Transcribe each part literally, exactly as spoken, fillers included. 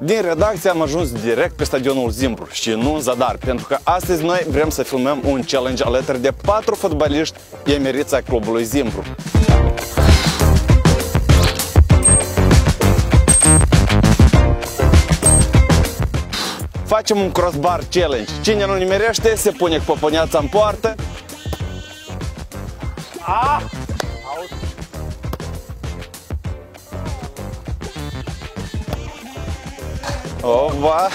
Din redacție am ajuns direct pe stadionul Zimbru și nu în zadar, pentru că astăzi noi vrem să filmăm un challenge alături de patru fotbaliști emeriți ai clubului Zimbru. Facem un crossbar challenge. Cine nu nimerește, se pune cu poponeața în poartă. A! Ova!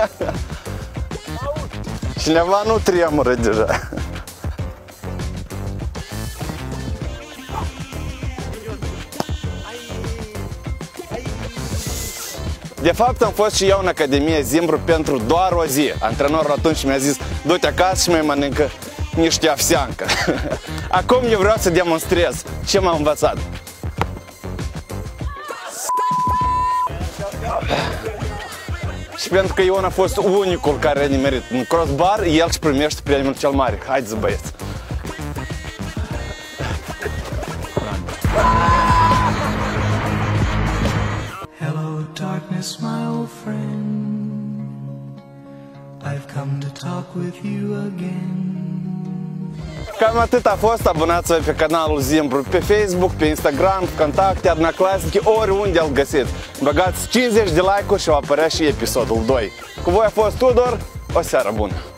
Cineva nu tremură deja. De fapt, am fost și eu în Academie Zimbru pentru doar o zi. Antrenorul atunci mi-a zis: du-te acasă și mai mănâncă niște овсянcă. Acum eu vreau să demonstrez ce m-am învățat. Și pentru că Ion a fost unicul care a nimerit în crossbar, el își primește premiul cel mare. Haideți, băieți! Hello darkness, my old friend. I've come to talk with you again. Cam atât a fost. Abonați-vă pe canalul Zimbru pe Facebook, pe Instagram, Contacte, Adnaclasnici, oriunde îl găsiți. Băgați cincizeci de like-uri și va apărea și episodul doi. Cu voi a fost Tudor, o seară bună!